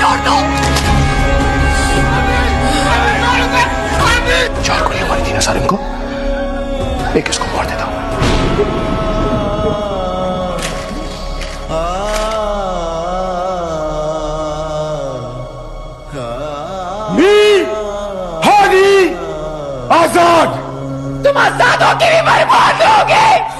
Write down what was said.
छोड़ दो। 4 गोलियां मारी थी ना सारिम को, एक इसको मार देता हूं। मीर हादी आजाद। तुम आजाद होके भी बर्बाद होगे।